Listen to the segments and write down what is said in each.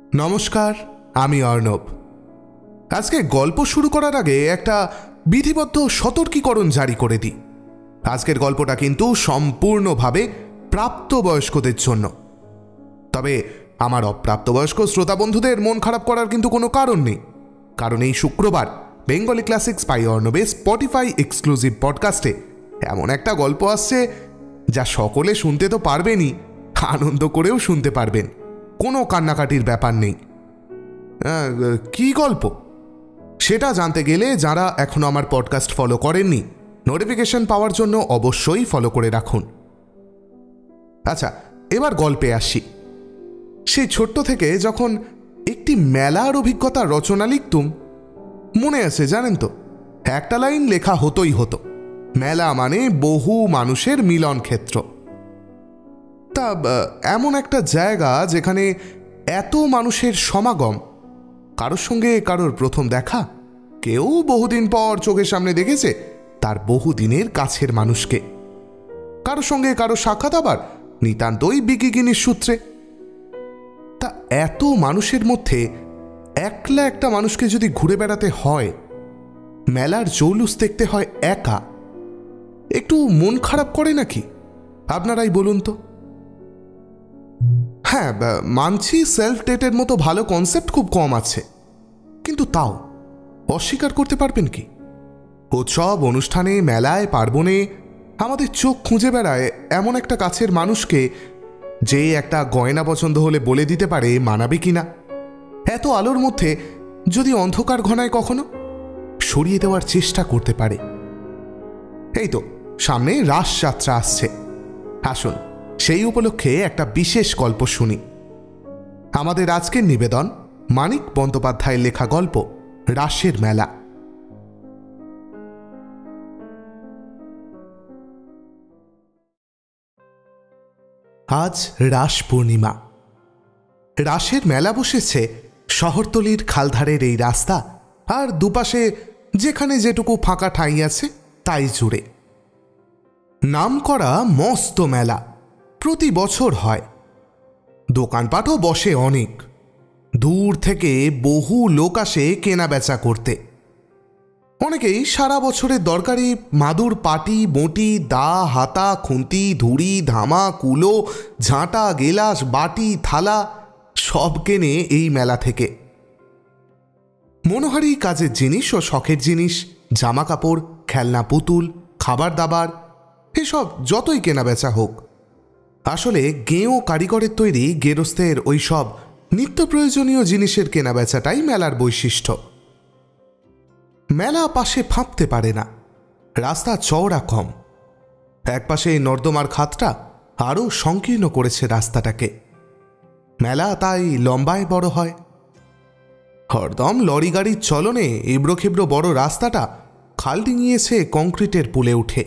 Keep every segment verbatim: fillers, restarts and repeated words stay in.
নমস্কার, আমি অর্ণব। আজকে গল্প শুরু করার আগে একটা বিধিবদ্ধ সতর্কীকরণ জারি করে দিই। আজকের গল্পটা কিন্তু সম্পূর্ণভাবে প্রাপ্তবয়স্কদের জন্য। তবে আমার অপ্রাপ্তবয়স্ক শ্রোতা বন্ধুদের মন খারাপ করার কিন্তু কোনো কারণ নেই, কারণ এই শুক্রবার বেঙ্গলি ক্লাসিক্স বাই অর্ণবের স্পটিফাই এক্সক্লুসিভ পডকাস্টে এমন একটা গল্প আসছে যা সকলে শুনতে তো পারবেনই, আনন্দ করেও শুনতে পারবেন। কোনো কান্নাকাটির ব্যাপার নেই। কি গল্প সেটা জানতে গেলে যারা এখনো আমার পডকাস্ট ফলো করেননি, নোটিফিকেশন পাওয়ার জন্য অবশ্যই ফলো করে রাখুন। আচ্ছা, এবার গল্পে আসি। সেই ছোট্ট থেকে যখন একটি মেলার অভিজ্ঞতা রচনা লিখতুম, মনে আছে জানেন তো, একটা লাইন লেখা হতোই হতো, মেলা মানে বহু মানুষের মিলন ক্ষেত্র। তা এমন একটা জায়গা যেখানে এত মানুষের সমাগম, কারোর সঙ্গে কারোর প্রথম দেখা, কেউ বহুদিন পর চোখের সামনে দেখেছে তার বহুদিনের কাছের মানুষকে, কারোর সঙ্গে কারো সাক্ষাৎ আবার নিতান্তই বিকিকিনির সূত্রে। তা এত মানুষের মধ্যে একলা একটা মানুষকে যদি ঘুরে বেড়াতে হয়, মেলার জৌলুস দেখতে হয় একা, একটু মন খারাপ করে নাকি? আপনারাই বলুন তো। হ্যাঁ, মানছি সেলফ ডেটের মতো ভালো কনসেপ্ট খুব কম আছে, কিন্তু তাও অস্বীকার করতে পারবেন কি? উৎসব, অনুষ্ঠানে, মেলায়, পার্বণে আমাদের চোখ খুঁজে বেড়ায় এমন একটা কাছের মানুষকে, যে একটা গয়না পছন্দ হলে বলে দিতে পারে মানাবে কিনা। এত আলোর মধ্যে যদি অন্ধকার ঘনায় কখনো, সরিয়ে দেওয়ার চেষ্টা করতে পারে। এই তো সামনে রাসযাত্রা আসছে, আসুন সেই উপলক্ষে একটা বিশেষ গল্প শুনি। আমাদের আজকের নিবেদন মানিক বন্দ্যোপাধ্যায়ের লেখা গল্প রাসের মেলা। আজ রাস পূর্ণিমা। রাসের মেলা বসেছে শহরতলির খালধারের এই রাস্তা আর দুপাশে যেখানে যেটুকু ফাঁকা ঠাঁই আছে তাই জুড়ে। নাম করা মস্ত মেলা, প্রতি বছর হয়। দোকানপাটও বসে অনেক, দূর থেকে বহু লোক আসে কেনা বেচা করতে। অনেকেই সারা বছরের দরকারি মাদুর, পাটি, বঁটি, দা, হাতা, খুন্তি, ধুড়ি, ধামা, কুলো, ঝাঁটা, গেলাস, বাটি, থালা সব কেনে এই মেলা থেকে। মনোহারী কাজের জিনিস ও শখের জিনিস, জামা কাপড়, খেলনা, পুতুল, খাবার দাবার, এসব যতই কেনা বেচা হোক, আসলে গেঁয়ো কারিগরের তৈরি গেরস্তের ওই সব নিত্য প্রয়োজনীয় জিনিসের কেনা বেচাটাই মেলার বৈশিষ্ট্য। মেলা পাশে ফাঁপতে পারে না, রাস্তা চওড়া কম। একপাশে নর্দমার খাতটা আরও সংকীর্ণ করেছে রাস্তাটাকে। মেলা তাই লম্বায় বড় হয়। হরদম লরি গাড়ির চলনে এবড়ো খেবড়ো বড় রাস্তাটা খাল ডিঙিয়েছে কংক্রিটের পুলে উঠে।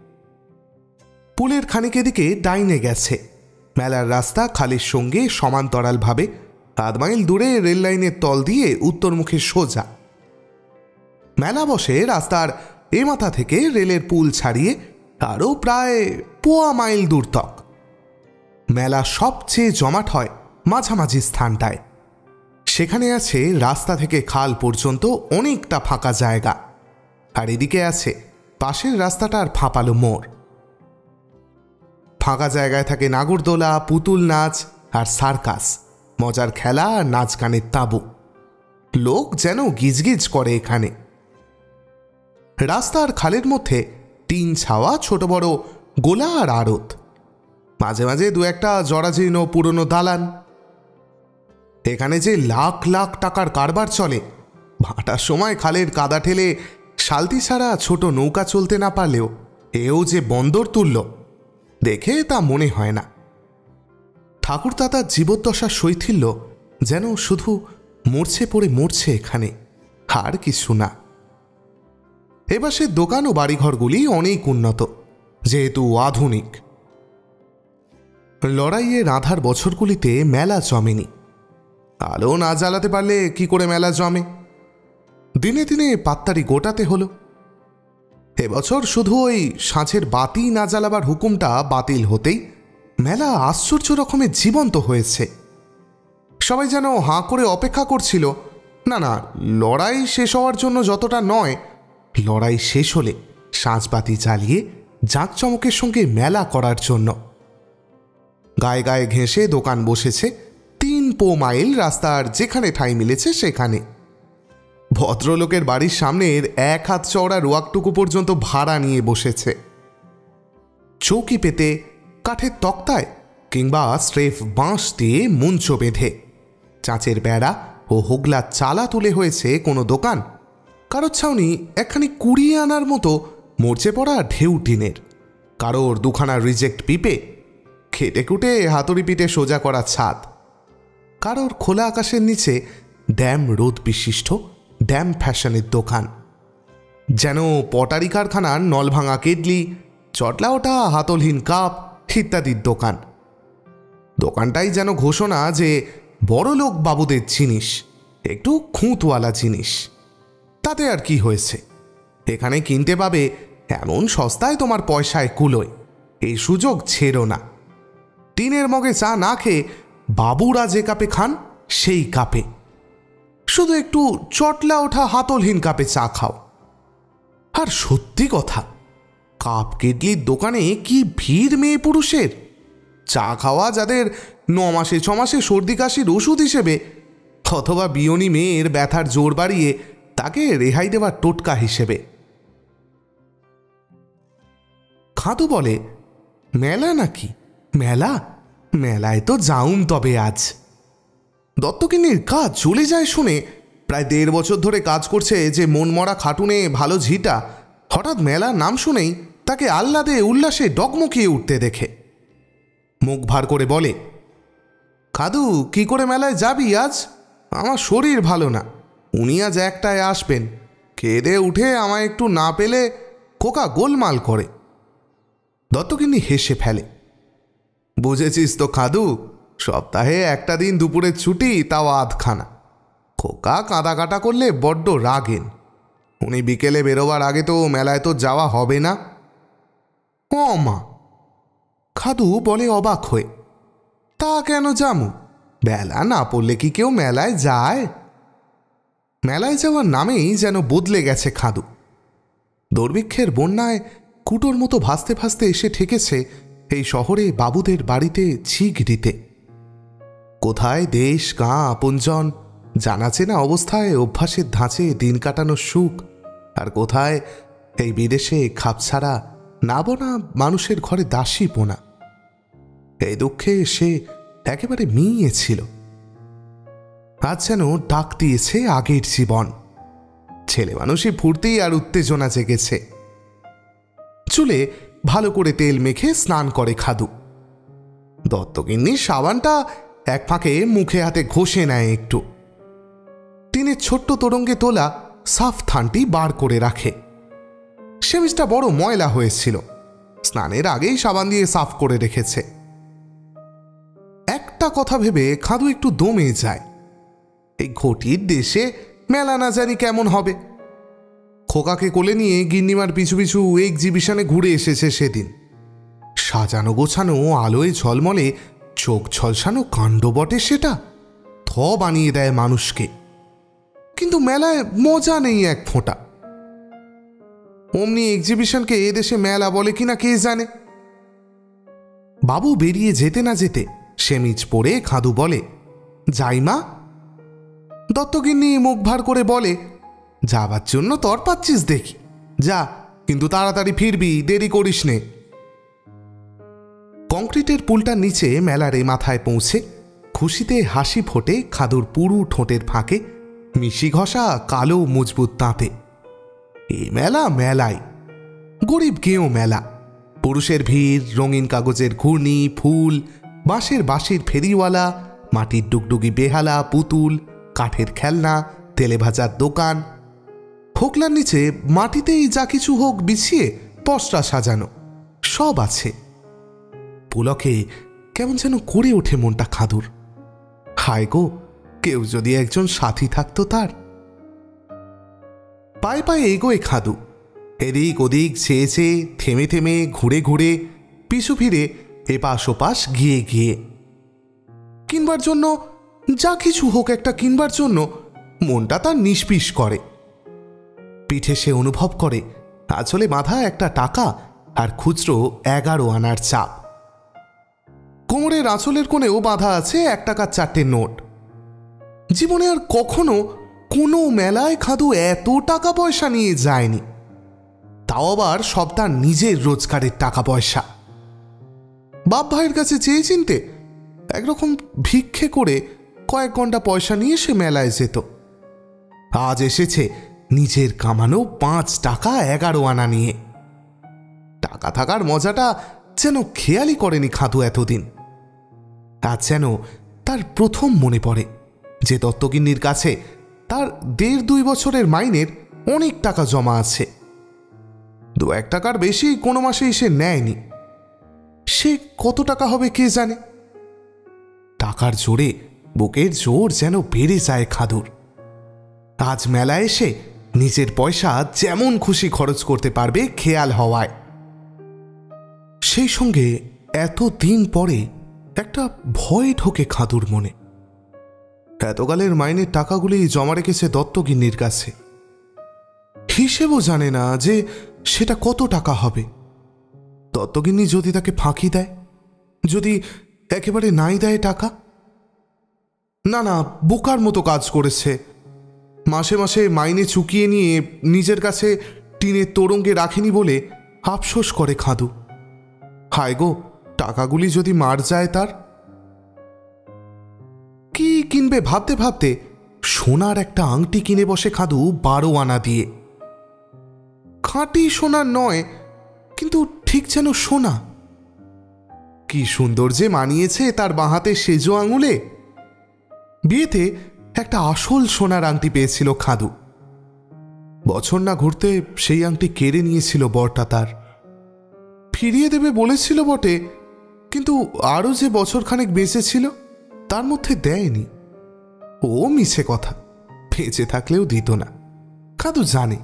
পুলের খানিক এদিকে ডাইনে গেছে। মেলার রাস্তা খালের সঙ্গে সমান্তরালভাবে আধ মাইল দূরে রেল লাইনের তল দিয়ে উত্তরমুখে সোজা। মেলা বসে রাস্তার এ মাথা থেকে রেলের পুল ছাড়িয়ে আরও প্রায় পোয়া মাইল দূর তক। মেলা সবচেয়ে জমাট হয় মাঝামাঝি স্থানটায়। সেখানে আছে রাস্তা থেকে খাল পর্যন্ত অনেকটা ফাঁকা জায়গা, আর এদিকে আছে পাশের রাস্তাটার ফাঁপালো মোড়। ফাঁকা জায়গায় থাকে নাগরদোলা, পুতুল নাচ আর সার্কাস, মজার খেলা আর নাচ গানের তাঁবু। লোক যেন গিজগিজ করে এখানে। রাস্তার খালের মধ্যে টিন ছাওয়া ছোট বড় গোলা আর আড়ত, মাঝে মাঝে দু একটা জরাজীর্ণ পুরনো দালান। এখানে যে লাখ লাখ টাকার কারবার চলে, ভাটার সময় খালের কাদা ঠেলে শালতি ছাড়া ছোট নৌকা চলতে না পারলেও এও যে বন্দর তুলল, দেখে তা মনে হয় না। ঠাকুরদাদার জীবদ্দশার শৈথিল্য যেন শুধু মরছে পড়ে মরছে এখানে, আর কিছু না। এবার সে দোকান ও বাড়িঘরগুলি অনেক উন্নত, যেহেতু আধুনিক। লড়াইয়ের আধার বছরগুলিতে মেলা জমেনি। আলো না জ্বালাতে পারলে কি করে মেলা জমে? দিনে দিনে পাত্তারি গোটাতে হলো। এবছর শুধু ওই সাঁঝের বাতি না জ্বালাবার হুকুমটা বাতিল হতেই মেলা আশ্চর্য রকমের জীবন্ত হয়েছে। সবাই যেন হাঁ করে অপেক্ষা করছিল, না না, লড়াই শেষ হওয়ার জন্য যতটা নয়, লড়াই শেষ হলে সাঁঝবাতি জ্বালিয়ে জাঁকজমকের সঙ্গে মেলা করার জন্য। গায়ে গায়ে ঘেঁষে দোকান বসেছে তিন পো মাইল রাস্তার যেখানে ঠাঁই মিলেছে সেখানে। ভদ্রলোকের বাড়ির সামনের এক হাত চওড়া রোয়াকটুকু পর্যন্ত ভাড়া নিয়ে বসেছে। চৌকি পেতে, কাঠের তক্তায় কিংবা স্রেফ বাঁশ দিয়ে মঞ্চ বেঁধে, চাঁচের বেড়া ও হোগলার চালা তুলে হয়েছে কোনো দোকান, কারোর ছাউনি একখানি কুড়িয়ে আনার মতো মরচে পড়া ঢেউ টিনের, কারোর দুখানা রিজেক্ট পিপে, খেটে খুঁটে হাতুড়ি পিঠে সোজা করা ছাদ, কারোর খোলা আকাশের নিচে ড্যাম রোদ বিশিষ্ট ড্যাম ফ্যাশনের দোকান, যেন পটারি কারখানার নলভাঙা কেটলি, চটলা ওটা হাতলহীন কাপ ইত্যাদির দোকান। দোকানটাই যেন ঘোষণা যে বড়লোক বাবুদের জিনিস, একটু খুঁতওয়ালা জিনিস। তাতে আর কি হয়েছে, এখানে কিনতে পাবে এমন সস্তায় তোমার পয়সায় কুলোয়, এই সুযোগ ছেড়ো না। টিনের মগে চা না খেয়ে বাবুরা যে কাপে খান সেই কাপে, শুধু একটু চটলা ওঠা হাতলহীন কাপে চা খাও। আর সত্যি কথা, কাপ কেটলির দোকানে কি ভিড় মেয়ে পুরুষের। চা খাওয়া যাদের ন মাসে ছ মাসে সর্দি কাশির ওষুধ হিসেবে, অথবা বিয়নি মেয়ের ব্যথার জোর বাড়িয়ে তাকে রেহাই দেওয়ার টোটকা হিসেবে। খাদু বলে, মেলা নাকি? মেলা মেলায় তো যাউম তবে আজ। দত্তকিনীর কাজ চলে যায় শুনে, প্রায় দেড় বছর ধরে কাজ করছে যে মনমরা খাটুনে ভালো ঝিটা, হঠাৎ মেলার নাম শুনেই তাকে আহ্লাদে উল্লাসে ডগমকিয়ে উঠতে দেখে মুখ ভার করে বলে, খাদু কি করে মেলায় যাবি আজ? আমার শরীর ভালো না, উনি আজ একটায় আসবেন, খেদে উঠে আমায় একটু না পেলে খোকা গোলমাল করে। দত্তকিনী হেসে ফেলে, বুঝেছিস তো খাদু, সপ্তাহে একটা দিন দুপুরের ছুটি, তাও আধখানা। খোকা কাঁদা কাটা করলে বড্ড রাগেন, উনি বিকেলে বেরোবার আগে তো মেলায় তো যাওয়া হবে না। ও মা, খাদু বলে অবাক হয়ে, তা কেন যামু? বেলা না পড়লে কি কেউ মেলায় যায়? মেলায় যাওয়ার নামেই যেন বদলে গেছে খাদু। দুর্ভিক্ষের বন্যায় কুটোর মতো ভাসতে ভাসতে এসে ঠেকেছে এই শহরে বাবুদের বাড়িতে ছিগ দিতে। কোথায় দেশ গাঁ আপনজন জানা চেনা অবস্থায় অভ্যাসের ধাঁচে দিন কাটানোর সুখ, আর কোথায় এই বিদেশে খাপছাড়া না বোনা মানুষের ঘরে দাসী পোনা। এই দুঃখে সে একেবারে মিইয়েছিল। আজ যেন ডাক দিয়েছে আগের জীবন। ছেলে মানুষই ফুর্তি আর উত্তেজনা জেগেছে। চুলে ভালো করে তেল মেখে স্নান করে খাদু। দত্তগিন্নির সাবানটা এক ফাঁকে মুখে হাতে ঘষে নেয় একটু। টিনের ছোট্ট তোরঙ্গে তোলা সাফ থানটি বার করে রাখে। সেমিজটা বড় ময়লা হয়েছিল, স্নানের আগেই সাবান দিয়ে সাফ করে রেখেছে। একটা কথা ভেবে খাদু একটু দমে যায়। এই ঘটির দেশে মেলা না জানি কেমন হবে। খোকাকে কোলে নিয়ে গিন্নিমার পিছু পিছু এক্সিবিশনে ঘুরে এসেছে সেদিন। সাজানো গোছানো, আলোয় ঝলমলে, চোখ ঝলসানো কাণ্ড বটে সেটা, থ বানিয়ে দেয় মানুষকে। কিন্তু মেলায় মজা নেই এক ফোঁটা। অমনি এক্সিবিশনকে এদেশে মেলা বলে কিনা কে জানে। বাবু বেরিয়ে যেতে না যেতে সেমিজ পরে খাদু বলে, যাই মা? দত্তগিন্নি মুখ ভার করে বলে, যাবার জন্য তর পাচ্ছিস দেখি, যা, কিন্তু তাড়াতাড়ি ফিরবি, দেরি করিস নে। কংক্রিটের পুলটার নিচে মেলারে মাথায় পৌঁছে খুশিতে হাসি ফোটে খাদুর পুরু ঠোঁটের ফাঁকে, মিশি ঘষা কালো মজবুত দাঁতে। এই মেলা মেলাই, গরিব গেঁয়ো মেলা। পুরুষের ভিড়, রঙিন কাগজের ঘূর্ণি, ফুল, বাঁশের বাঁশির ফেরিওয়ালা, মাটির ডুগডুগি বেহালা, পুতুল, কাঠের খেলনা, তেলে ভাজার দোকান। হোকলার নিচে মাটিতেই যা কিছু হোক বিছিয়ে পসরা সাজানো, সব আছে। পুলকে কেমন যেন করে ওঠে মনটা খাদুর। হায় গো, কেউ যদি একজন সাথী থাকতো তার। পায়ে পায়ে এগোয় খাদু, এদিক ওদিক চেয়ে চেয়ে, থেমে থেমে, ঘুরে ঘুরে, পিছু ফিরে, এপাশ ওপাশ গিয়ে গিয়ে। কিনবার জন্য যা কিছু হোক একটা কিনবার জন্য মনটা তার নিষ্পিস করে। পিঠে সে অনুভব করে আঁচলে বাঁধা একটা টাকা আর খুচরো এগারো আনার চাপ। কোমরের আঁচলের কোণেও বাঁধা আছে এক টাকার চারটে নোট। জীবনে আর কখনো কোনো মেলায় খাদু এত টাকা পয়সা নিয়ে যায়নি, তাও আবার সব তার নিজের রোজগারের টাকা পয়সা। বাপ ভাইয়ের কাছে চেয়ে চিনতে একরকম ভিক্ষে করে কয়েক ঘন্টা পয়সা নিয়ে সে মেলায় যেত। আজ এসেছে নিজের কামানো পাঁচ টাকা এগারো আনা নিয়ে। টাকা থাকার মজাটা যেন খেয়ালই করেনি খাদু এতদিন। আজ যেন তার প্রথম মনে পড়ে যে দত্তগিন্নির কাছে তার দেড় দুই বছরের মাইনের অনেক টাকা জমা আছে। দু এক টাকার বেশি কোনো মাসেই সে নেয়নি। সে কত টাকা হবে কে জানে। টাকার জোরে বুকের জোর যেন বেড়ে যায় খাদুর। আজ মেলায় এসে নিজের পয়সা যেমন খুশি খরচ করতে পারবে খেয়াল হওয়ায়। সেই সঙ্গে এত দিন পরে একটা ভয় ঢোকে খাদুর মনে। এতকালের মাইনের টাকাগুলি জমা রেখেছে দত্তগিন্নির কাছে। হিসেবও জানে না যে সেটা কত টাকা হবে। দত্তগিন্নি যদি তাকে ফাঁকি দেয়, যদি একেবারে নাই দেয় টাকা। না না, বোকার মতো কাজ করেছে। মাসে মাসে মাইনে চুকিয়ে নিয়ে নিজের কাছে টিনের তোরঙ্গে রাখেনি বলে আফসোস করে খাদু। হায় গো, টাকাগুলি যদি মার যায় তার। কি কিনবে ভাবতে ভাবতে সোনার একটা আংটি কিনে বসে খাদু বারো আনা দিয়ে। খাঁটি সোনার নয়, কিন্তু ঠিক যেন সোনা। কি সুন্দর যে মানিয়েছে তার বাঁহাতে সেজো আঙুলে। বিয়েতে একটা আসল সোনার আংটি পেয়েছিল খাদু। বছর না ঘুরতে সেই আংটি কেড়ে নিয়েছিল বরটা তার। ফিরিয়ে দেবে বলেছিল বটে, কিন্তু আরও যে বছরখানেক বেঁচে ছিল তার মধ্যে দেয়নি। ও মিছে কথা, বেঁচে থাকলেও দিত না, খাদু জানে।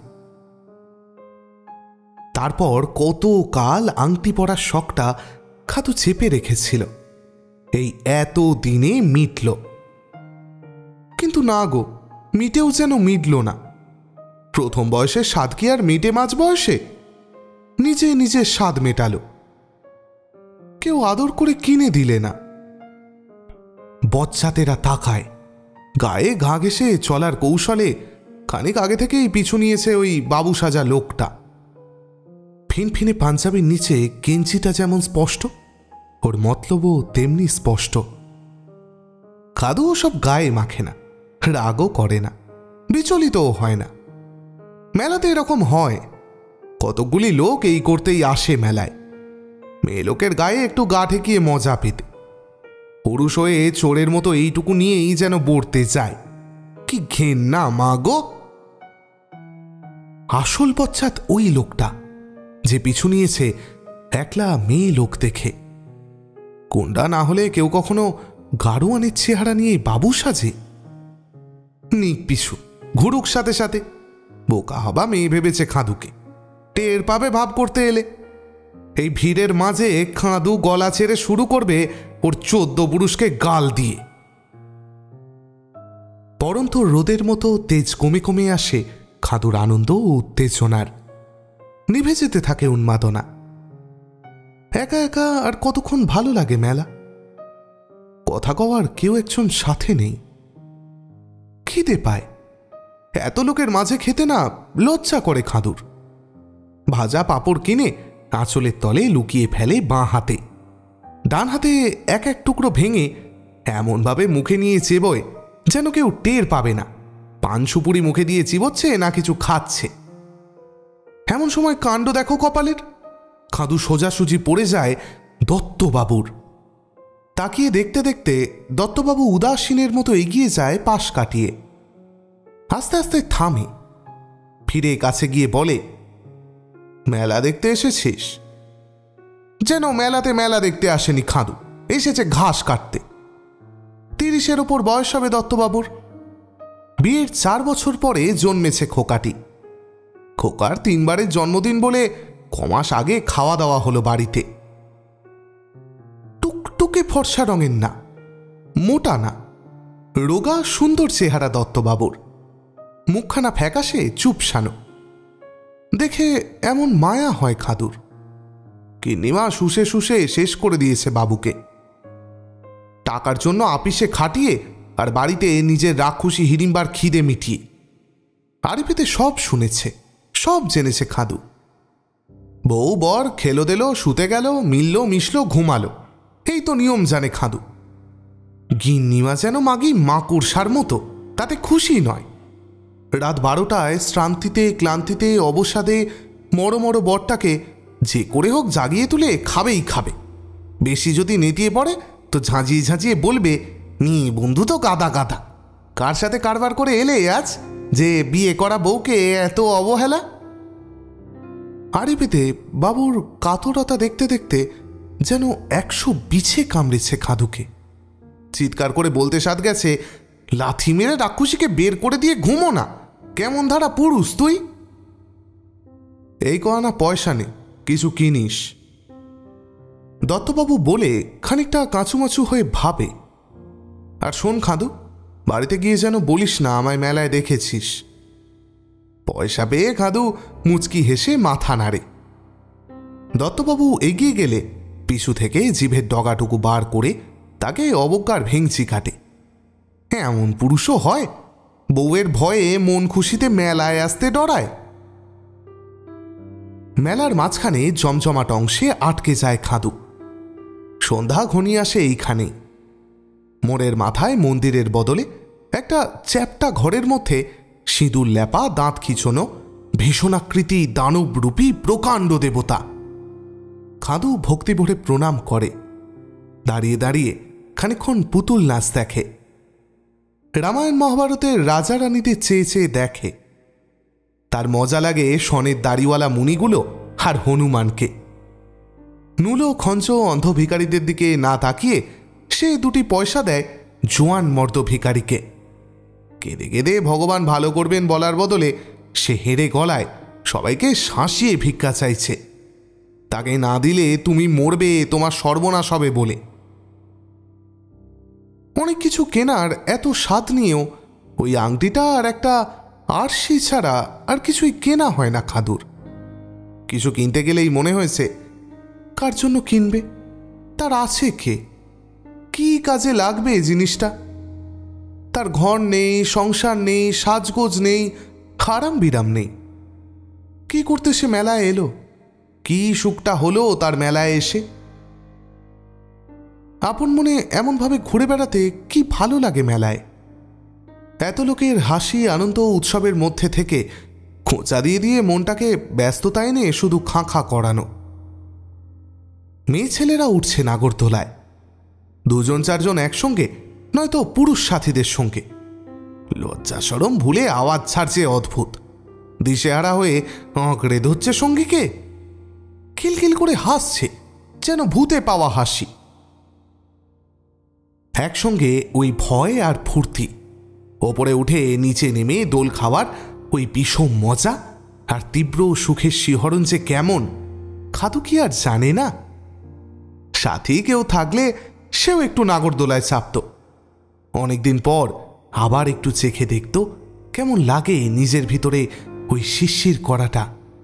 তারপর কত কাল আংটি পরার শখটা খাদু চেপে রেখেছিল। এই এত দিনে মিটল, কিন্তু না গো, মিটেও যেন মিটল না। প্রথম বয়সে স্বাদ কি আর মেটে মাঝ বয়সে? নিজে নিজে স্বাদ মেটালো। কেউ আদর করে কিনে দিলে না। বচ্চাতেরা তাকায়। গায়ে ঘা ঘেঁষে চলার কৌশলে খানিক আগে থেকেই পিছু নিয়েছে ওই বাবু সাজা লোকটা। ফিনফিনে পাঞ্জাবির নিচে কেঞ্চিটা যেমন স্পষ্ট, ওর মতলবও তেমনি স্পষ্ট। খাদু সব গায়ে মাখে না, রাগও করে না, বিচলিতও হয় না। মেলাতে এরকম হয়, কতকগুলি লোক এই করতেই আসে মেলায়। মেয়ে লোকের গায়ে একটু গা ঠেকিয়ে মজা পেতে। পুরুষ হয়ে চোরের মতো এইটুকু নিয়েই যেন বর্তে যায়। কি ঘেন্না মা গো! আসল পশ্চাৎ ওই লোকটা যে পিছু নিয়েছে একলা মেয়ে লোক দেখে। কোনটা না হলে কেউ কখনো গাড়োয়ানের চেহারা নিয়ে বাবু সাজে? নিক পিছু, ঘুরুক সাথে সাথে। বোকা হবা মেয়ে ভেবেছে খাদুকে, টের পাবে ভাব করতে এলে। এই ভিড়ের মাঝে খাদু গলা ছেড়ে শুরু করবে ওর চোদ্দ পুরুষকে গাল দিয়ে। পরন্ত রোদের মতো তেজ কমে কমে আসে খাদুর আনন্দ ও উত্তেজনার। নিভে যেতে থাকে উন্মাদনা। একা একা আর কতক্ষণ ভালো লাগে মেলা। কথা কওয়ার কেউ একজন সাথে নেই। খিদে পায়। এত লোকের মাঝে খেতে না লজ্জা করে খাদুর। ভাজা পাঁপড় কিনে আঁচলের তলে লুকিয়ে ফেলে বাঁ হাতে। ডান হাতে এক এক টুকরো ভেঙে এমনভাবে মুখে নিয়ে চেবোয় যেন কেউ টের পাবে না পান সুপুরি মুখে দিয়ে চিবোচ্ছে না কিছু খাচ্ছে। এমন সময় কাণ্ড দেখো কপালের। খাদু সোজাসুজি পড়ে যায় দত্তবাবুর। তাকিয়ে দেখতে দেখতে দত্তবাবু উদাসীনের মতো এগিয়ে যায় পাশ কাটিয়ে। আস্তে আস্তে থামে, ফিরে কাছে গিয়ে বলে, মেলা দেখতে এসেছিস? যেন মেলাতে মেলা দেখতে আসেনি খাদু, এসেছে ঘাস কাটতে। তিরিশের ওপর বয়স হবে দত্তবাবুর। বিয়ের চার বছর পরে জন্মেছে খোকাটি। খোকার তিনবারের জন্মদিন বলে কমাস আগে খাওয়া দাওয়া হলো বাড়িতে। টুকটুকে ফর্সা রঙের না, মোটা না, রোগা সুন্দর চেহারা দত্তবাবুর, মুখখানা ফ্যাকাশে চুপসানো। দেখে এমন মায়া হয় খাদুর। কিন্নিমা শুষে শুষে শেষ করে দিয়েছে বাবুকে। টাকার জন্য আপিসে খাটিয়ে আর বাড়িতে নিজের রাক্ষসী হিড়িম্বার খিদে মিটিয়ে। আরিফেতে সব শুনেছে, সব জেনেছে খাদু। বউ বর খেলো দিল, শুতে গেল, মিলল মিশল, ঘুমালো, এই তো নিয়ম জানে খাদু। গিন্নিমা যেন মাগি মাকুড়সার মতো, তাতে খুশি নয়। রাত বারোটায় শ্রান্তিতে ক্লান্তিতে অবসাদে মরো মরো বরটাকে যে করে হোক জাগিয়ে তুলে খাবেই খাবে। বেশি যদি নেতিয়ে পড়ে তো ঝাঁঝিয়ে ঝাঁঝিয়ে বলবে, নি বন্ধু তো গাদা গাদা, কার সাথে কারবার করে এলে আজ যে বিয়ে করা বউকে এত অবহেলা। আরিফেতে বাবুর কাতরতা দেখতে দেখতে যেন একশো বিছে কামড়েছে খাদুকে। চিৎকার করে বলতে সাধ গেছে, লাথি মেরে রাক্ষসীকে বের করে দিয়ে ঘুমো না, কেমন ধারা পুরুষ তুই। এই কয়না পয়সা নে, কিছু কিনিস। দত্তবাবু বলে খানিকটা কাঁচুমাচু হয়ে ভাবে, আর শোন খাদু, বাড়িতে গিয়ে যেন বলিস না আমায় মেলায় দেখেছিস। পয়সা পেয়ে খাদু মুচকি হেসে মাথা নাড়ে। দত্তবাবু এগিয়ে গেলে পিছু থেকে জিভের ডগাটুকু বার করে তাকে অবজ্ঞার ভেঙচি কাটে। এমন পুরুষও হয়, বউয়ের ভয়ে মন খুশিতে মেলায় আসতে ডরায়। মেলার মাঝখানে জমজমাট অংশে আটকে যায় খাদু। সন্ধ্যা ঘনিয়ে আসে এইখানে। মোড়ের মাথায় মন্দিরের বদলে একটা চ্যাপ্টা ঘরের মধ্যে সিঁদুর ল্যাপা, দাঁত খিচনো, ভীষণাকৃতি দানবরূপী প্রকাণ্ড দেবতা। খাদু ভক্তি ভরে প্রণাম করে। দাঁড়িয়ে দাঁড়িয়ে খানিকক্ষণ পুতুল নাচ দেখে। রামায়ণ মহাভারতের রাজা রানীদের চেয়ে চেয়ে দেখে। তার মজা লাগে সনের দাড়িওয়ালা মুনিগুলো আর হনুমানকে। নুলো খঞ্চ অন্ধ ভিখারিদের দিকে না তাকিয়ে সে দুটি পয়সা দেয় জোয়ান মর্দ ভিখারিকে। কেঁদে কেঁদে ভগবান ভালো করবেন বলার বদলে সে হেরে গলায় সবাইকে শাঁসিয়ে ভিক্ষা চাইছে, তাকে না দিলে তুমি মরবে, তোমার সর্বনাশ হবে বলে। অনেক কিছু কেনার এত স্বাদ নিয়েও ওই আংটিটা আর একটা আরশি ছাড়া আর কিছুই কেনা হয় না খাদুর। কিছু কিনতে গেলেই মনে হয়েছে, কার জন্য কিনবে, তার আছে কে, কি কাজে লাগবে জিনিসটা। তার ঘর নেই, সংসার নেই, সাজগোজ নেই, খারাম বিরাম নেই। কি করতে সে মেলায় এলো, কি সুখটা হলো তার মেলায় এসে। আপন মনে এমনভাবে ঘুরে বেড়াতে কি ভালো লাগে মেলায়। এত লোকের হাসি আনন্দ উৎসবের মধ্যে থেকে খোঁচা দিয়ে দিয়ে মনটাকে ব্যস্ততা এনে শুধু খাঁ খাঁ করানো। মেয়ে ছেলেরা উঠছে নাগরদোলায়, দুজন চারজন একসঙ্গে, নয়তো পুরুষ সাথীদের সঙ্গে। লজ্জা সরম ভুলে আওয়াজ ছাড়ছে অদ্ভুত, দিশেহারা হয়ে আঁকড়ে ধরছে সঙ্গীকে। খিলখিল করে হাসছে, যেন ভূতে পাওয়া হাসি। একসঙ্গে ওই ভয় আর ফুর্তি, ওপরে উঠে নিচে নেমে দোল খাওয়ার ওই বিষম মজা আর তীব্র সুখের শিহরণ যে কেমন, খাদু কি আর জানে না? সাথী কেউ থাকলে সেও একটু নাগরদোলায় চাপত। অনেকদিন পর আবার একটু চেখে দেখত কেমন লাগে নিজের ভিতরে ওই শিরশির করাটা।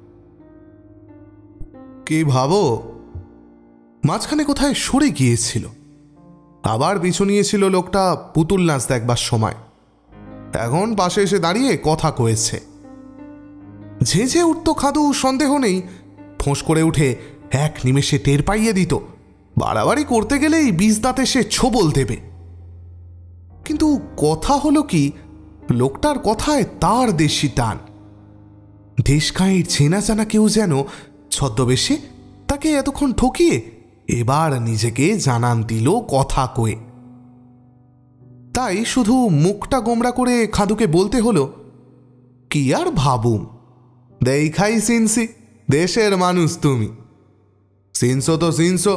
কি ভাবো, মাঝখানে কোথায় সরে গিয়েছিল, আবার পিছু নিয়েছিল লোকটা পুতুল নাচ দেখবার সময়। এখন পাশে এসে দাঁড়িয়ে কথা কয়েছে। ঝেঁঝে উঠত খাদু, সন্দেহ নেই। ফোঁস করে উঠে এক নিমেষে টের পাইয়ে দিত বাড়াবাড়ি করতে গেলেই বিষ দাঁতে সে ছোবল দেবে। কিন্তু কথা হলো কি, লোকটার কথায় তার দেশি টান। দেশকাঁয়ের চেনা জানা কেউ যেন ছদ্মবেশে তাকে এতক্ষণ ঠকিয়ে এবার নিজেকে জানান দিল কথা কয়ে। তাই শুধু মুখটা গোমরা করে খাদুকে বলতে হলো, কি আর ভাবুম, দেখাই সিনসি, দেশের মানুষ তুমি, সিনসো তো সিনসো।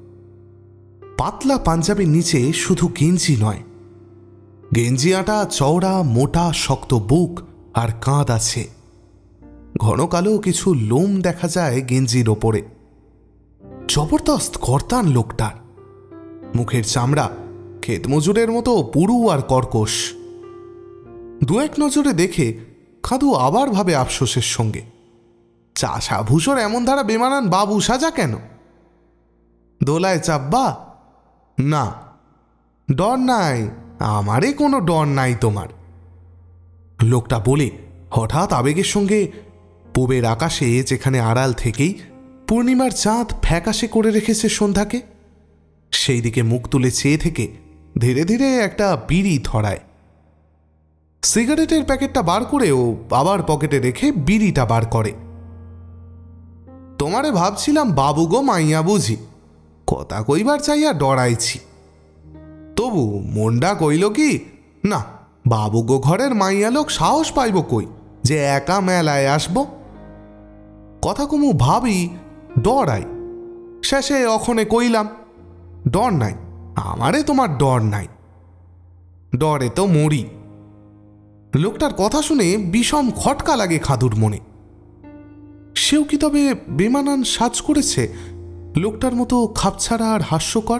পাতলা পাঞ্জাবির নিচে শুধু গেঞ্জি নয়, গেঞ্জিয়াটা চওড়া মোটা শক্ত বুক আর কাঁধ আছে। ঘন কালো কিছু লোম দেখা যায় গেঞ্জির ওপরে। জবরদস্ত গর্দান লোকটার। মুখের চামড়া ক্ষেত মজুরের মতো পুরু আর কর্কশ। দু এক নজরে দেখে খাদু আবার ভাবে আফসোসের সঙ্গে, চাষা ভূষর এমন ধারা বেমানান বাবু সাজা কেন? দোলায় চাপবা? না, ডর নাই, আমারে কোনো ডর নাই তোমার। লোকটা বলে হঠাৎ আবেগের সঙ্গে পূবের আকাশে, যেখানে আড়াল থেকেই পূর্ণিমার চাঁদ ফ্যাকাশে করে রেখেছে সন্ধ্যাকে, সেই দিকে মুখ তুলে চেয়ে থেকে ধীরে ধীরে একটা বিড়ি ধরায়। সিগারেটের প্যাকেটটা বার করেও আবার পকেটে রেখে বিড়িটা বার করে। তোমারে ভাবছিলাম বাবু গো মাইয়া বুঝি, কথা কইবার চাইয়া ডরাইছি, তবু মনটা কইল কি না, বাবু গো ঘরের মাইয়া লোক সাহস পাইব কই যে একা মেলায় আসব। কথা কমু ভাবি ডরাই, শেষে অখনে কইলাম, ডর নাই আমারে, তোমার ডর নাই, ডরে তো মরি। লোকটার কথা শুনে বিষম খটকা লাগে খাদুর মনে। সেও কি তবে বেমানান সাজ করেছে, লোকটার মতো খাপছাড়া আর হাস্যকর?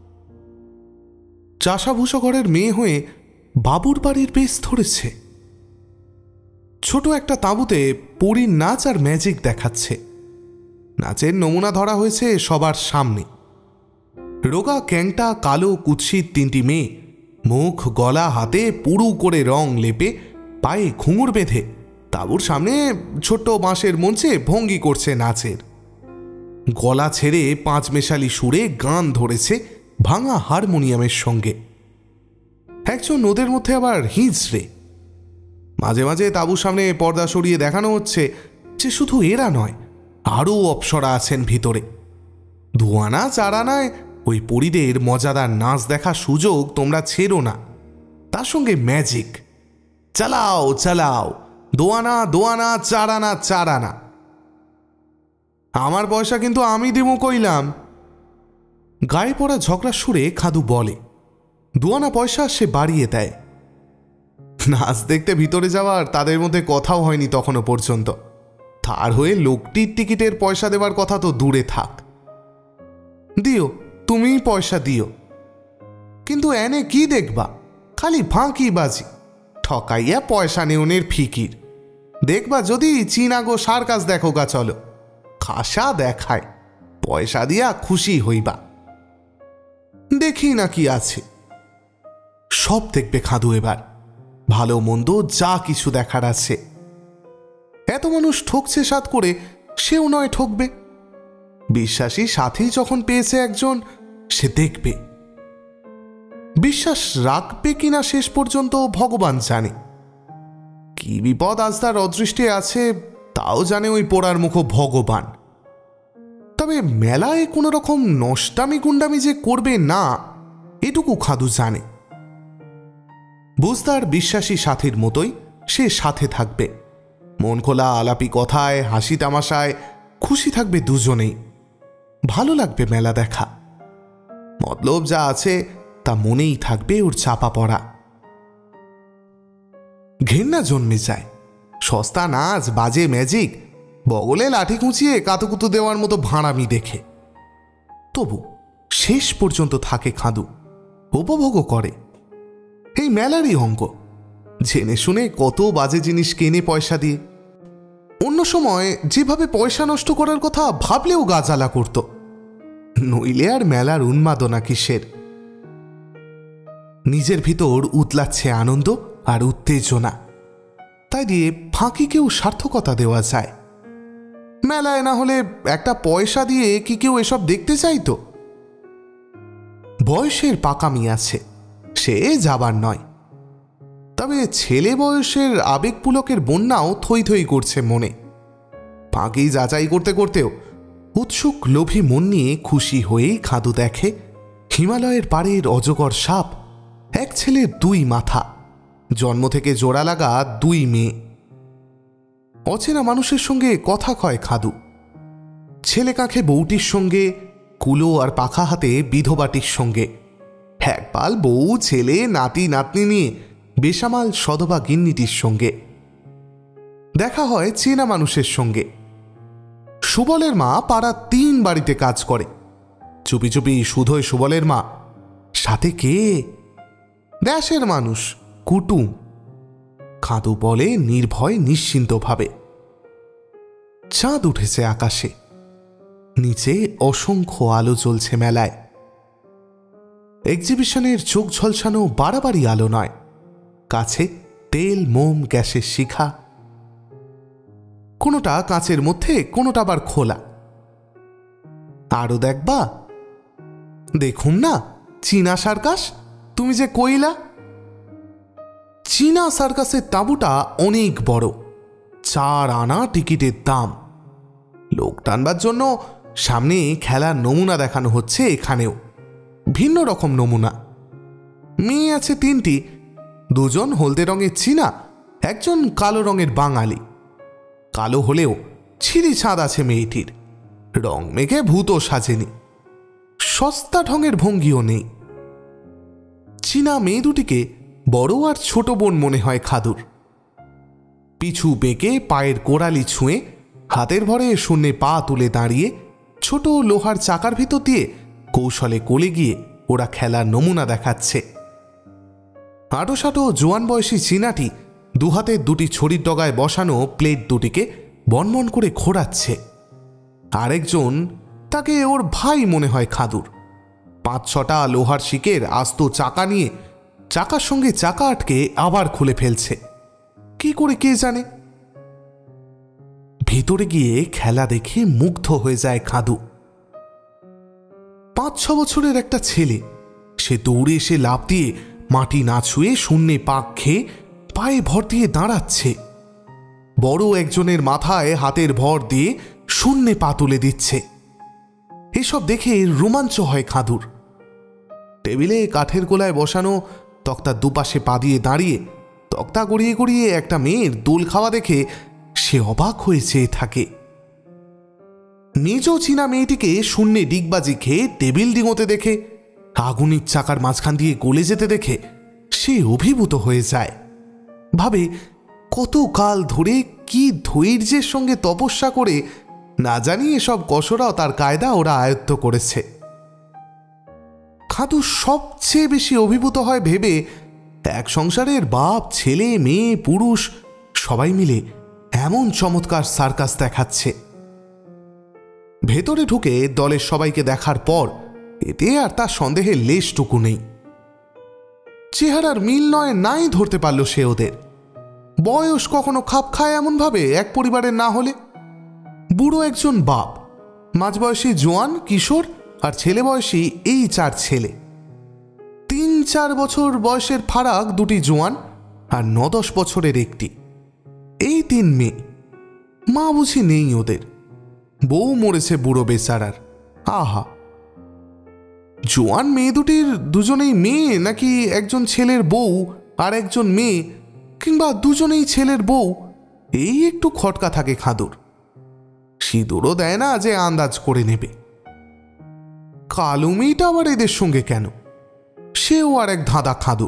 চাষাভূষঘরের মেয়ে হয়ে বাবুর বাড়ির বেশ ধরেছে। ছোট একটা তাঁবুতে পরীর নাচ আর ম্যাজিক দেখাচ্ছে। নাচের নমুনা ধরা হয়েছে সবার সামনে। রোগা ক্যাংটা কালো কুৎসিত তিনটি মেয়ে মুখ গলা হাতে পুরু করে রং লেপে পায়ে ঘুঙুর বেঁধে তাঁবুর সামনে ছোট্ট বাঁশের মঞ্চে ভঙ্গি করছে নাচের। গলা ছেড়ে পাঁচ মেশালি সুরে গান ধরেছে ভাঙা হারমোনিয়ামের সঙ্গে। একজন ওদের মধ্যে আবার হিঁচড়ে। মাঝে মাঝে তাঁবুর সামনে পর্দা সরিয়ে দেখানো হচ্ছে যে শুধু এরা নয়, আরও অপ্সরা আছেন ভিতরে। দুয়ানা চারানায় ওই পরীদের মজাদার নাচ দেখার সুযোগ তোমরা ছেড়ো না। তার সঙ্গে ম্যাজিক, চালাও চালাও, দোয়ানা দোয়ানা চারানা চারানা। আমার পয়সা কিন্তু আমি দিমু কইলাম। গায়ে পড়া ঝগড়ার সুরে খাদু বলে। দুয়ানা পয়সা সে বাড়িয়ে দেয়। নাচ দেখতে ভিতরে যাওয়ার তাদের মধ্যে কথাও হয়নি তখনও পর্যন্ত। তার হয়ে লোকটির টিকিটের পয়সা দেওয়ার কথা তো দূরে থাক। দিও, তুমিই পয়সা দিও, কিন্তু এনে কি দেখবা, খালি ফাঁকি বাজি, ঠকাইয়া পয়সা নেওনের ফিকির। দেখবা যদি চিনাগো সার্কাস দেখো গা, চলো, খাসা দেখায়, পয়সা দিয়া খুশি হইবা। দেখি না কি আছে। সব দেখবে খাদু এবার, ভালো মন্দ যা কিছু দেখার আছে। এত মানুষ ঠকছে সাত করে, সেও নয় ঠকবে। বিশ্বাসী সাথী যখন পেয়েছে একজন, সে দেখবে। বিশ্বাস রাখবে কিনা শেষ পর্যন্ত ভগবান জানে। কি বিপদ আজ তার অদৃষ্টে আছে তাও জানে ওই পোড়ার মুখ ভগবান। তবে মেলায় কোনো রকম নষ্টামি গুন্ডামি যে করবে না, এটুকু খাদু জানে। বুঝতার বিশ্বাসী সাথীর মতোই সে সাথে থাকবে। মন খোলা আলাপি কথায়, হাসি তামাশায় খুশি থাকবে দুজনেই। ভালো লাগবে মেলা দেখা। মতলব যা আছে তা মনেই থাকবে ওর চাপা পড়া। ঘেন্না জন্মে যায় সস্তা নাচ, বাজে ম্যাজিক, বগলে লাঠি খুঁচিয়ে কাতুকুতু দেওয়ার মতো ভাঁড়ামি দেখে। তবু শেষ পর্যন্ত থাকে খাদু, উপভোগও করে। এই মেলারই অঙ্গ। জেনে শুনে কত বাজে জিনিস কেনে পয়সা দিয়ে। অন্য সময় যেভাবে পয়সা নষ্ট করার কথা ভাবলেও গা জ্বালা করত, নইলে আর মেলার উন্মাদনা কিসের। নিজের ভিতর উতলাচ্ছে আনন্দ আর উত্তেজনা, তাই দিয়ে ফাঁকিকেও সার্থকতা দেওয়া যায়। মেলায় না হলে একটা পয়সা দিয়ে কি কেউ এসব দেখতে চাইতো? বয়সের পাকামি আছে, সে যাবার নয়। তবে ছেলে বয়সের আবেগ পুলকের বন্যাও থই থই করছে মনে। ফাঁকি যাচাই করতে করতেও উৎসুক লোভী মন নিয়ে খুশি হয়েই খাদু দেখে হিমালয়ের পাড়ের অজগর সাপ, এক ছেলের দুই মাথা, জন্ম থেকে জোড়া লাগা দুই মেয়ে। অচেনা মানুষের সঙ্গে কথা কয় খাদু। ছেলে কাঁখে বউটির সঙ্গে, কুলো আর পাখা হাতে বিধবাটির সঙ্গে, একপাল বউ ছেলে নাতি নাতনি নিয়ে বেসামাল সধবা গিন্নিটির সঙ্গে। দেখা হয় চেনা মানুষের সঙ্গে। সুবলের মা পাড়া তিন বাড়িতে কাজ করে। চুপি চুপি শুধোয় সুবলের মা, সাথে কে? দেশের মানুষ, কুটুম। খাদু বলে নির্ভয় নিশ্চিন্তভাবে। চাঁদ উঠেছে আকাশে, নিচে অসংখ্য আলো জ্বলছে মেলায়। এক্সিবিশনের চোখ ঝলসানো বাড়াবাড়ি আলো নয়, কাছে তেল, মোম, গ্যাসের শিখা। কোনোটা কাঁচের মধ্যে, কোনোটা আবার খোলা। আরো দেখবা? দেখুন না, চীনা সার্কাস। তুমি যে কইলা। চীনা সার্কাসের তাঁবুটা অনেক বড়, চার আনা টিকিটের দাম। লোক টানবার জন্য সামনে খেলার নমুনা দেখানো হচ্ছে। এখানেও ভিন্ন রকম নমুনা। মেয়ে আছে তিনটি, দুজন হলদে রঙের চীনা, একজন কালো রঙের বাঙালি। কালো হলেও ছিঁড়ি ছাঁদ আছে মেয়েটির, রং মেঘে ভূতও সাজেনি, সস্তা ঢঙের ভঙ্গিও নেই। চীনা মেয়ে দুটিকে বড় আর ছোট বোন মনে হয় খাদুর। পিছু বেঁকে পায়ের কোড়ালি ছুঁয়ে হাতের ভরে শূন্যে পা তুলে দাঁড়িয়ে ছোট লোহার চাকার ভিতর দিয়ে কৌশলে কোলে গিয়ে ওরা খেলার নমুনা দেখাচ্ছে। আটো সাটো জোয়ান বয়সী চীনাটি দুহাতের দুটি ছড়ির ডগায় বসানো প্লেট দুটিকে বনবন করে ঘোরাচ্ছে। আরেকজন, তাকে ওর ভাই মনে হয় খাদুর, পাঁচ ছটা লোহার শিকের আস্ত চাকা নিয়ে চাকার সঙ্গে চাকা আটকে আবার খুলে ফেলছে। কি করে কে জানে। ভিতরে গিয়ে খেলা দেখে মুগ্ধ হয়ে যায় খাদু। পাঁচ ছ বছরের একটা ছেলে, সে দৌড়ে এসে লাফ দিয়ে মাটি না ছুঁয়ে শূন্যে পাক খেয়ে পায়ে ভর দিয়ে দাঁড়াচ্ছে। বড় একজনের মাথায় হাতের ভর দিয়ে শূন্যে পা তুলে দিচ্ছে। এসব দেখে রোমাঞ্চ হয় খাদুর। টেবিলে কাঠের গোলায় বসানো তক্তার দুপাশে পা দিয়ে দাঁড়িয়ে তক্তা গড়িয়ে গড়িয়ে একটা মেয়ের দোল খাওয়া দেখে সে অবাক হয়ে চেয়ে থাকে। নিজ চীনা মেয়েটিকে শূন্যে ডিগবাজি খেয়ে টেবিল ডিঙোতে দেখে, আগুনের চাকার মাঝখান দিয়ে গলে যেতে দেখে সে অভিভূত হয়ে যায়। ভাবে কত কাল ধরে কি ধৈর্যের সঙ্গে তপস্যা করে না জানি এসব কসরা তার কায়দা ওরা আয়ত্ত করেছে। খাদু সবচেয়ে বেশি অভিভূত হয় ভেবে এক সংসারের বাপ, ছেলে, মেয়ে, পুরুষ সবাই মিলে এমন চমৎকার সার্কাস দেখাচ্ছে। ভেতরে ঢুকে দলের সবাইকে দেখার পর এতে আর তার সন্দেহের লেশটুকু নেই। চেহারার মিল নয় নাই ধরতে পারল সে ওদের। বয়স কখনো খাপ খায় এমন ভাবে এক পরিবারের না হলে। বুড়ো একজন বাপ, মাঝবয়সী জোয়ান, কিশোর আর ছেলে বয়সী এই চার ছেলে। তিন চার বছর বয়সের ফারাক দুটি জোয়ান আর ন দশ বছরের একটি। এই তিন মেয়ে, মা বুঝি নেই ওদের। বউ মরেছে বুড়ো বেচারার। আহা, জোয়ান মেয়ে দুটির দুজনেই মেয়ে নাকি একজন ছেলের বউ আর একজন মেয়ে, কিংবা দুজনেই ছেলের বউ, এই একটু খটকা থাকে খাদুর। সিঁদুরও দেয় না যে আন্দাজ করে নেবে। কালো মেয়েটা আবার এদের সঙ্গে কেন? সেও আর এক ধাঁধা খাদুর।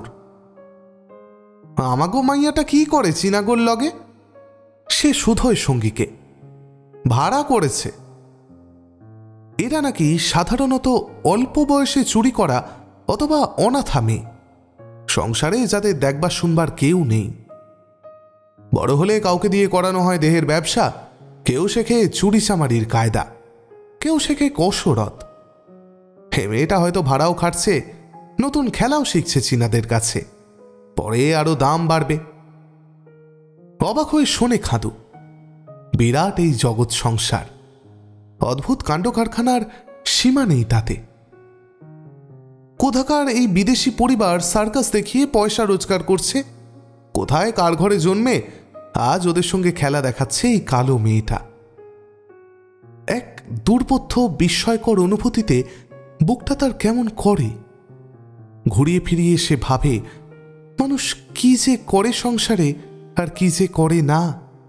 আমাগো মাইয়াটা কি করে চিনাগোর লগে? সে শুধোয় সঙ্গীকে, ভাড়া করেছে। এরা নাকি সাধারণত অল্প বয়সে চুরি করা অথবা অনাথা মেয়ে, সংসারে যাদের দেখবার শুনবার কেউ নেই। বড় হলে কাউকে দিয়ে করানো হয় দেহের ব্যবসা, কেউ শেখে চুরি চামারির কায়দা, কেউ শেখে কসরত। হে মেয়েটা হয়তো ভাড়াও খাটছে, নতুন খেলাও শিখছে চীনাদের কাছে, পরে আরো দাম বাড়বে। অবাক হয়ে শোনে খাদু। বিরাট এই জগৎ সংসার, অদ্ভুত কাণ্ড কারখানার সীমা নেই তাতে। কোথাকার এই বিদেশি পরিবার সার্কাস দেখিয়ে পয়সা রোজগার করছে, কোথায় কার ঘরে জন্মে আজ ওদের সঙ্গে খেলা দেখাচ্ছে এই কালো মেয়েটা। এক দুর্বোধ্য বিস্ময়কর অনুভূতিতে বুকটা তার কেমন করে। ঘুরিয়ে ফিরিয়ে সে ভাবে মানুষ কি যে করে সংসারে আর কি যে করে না।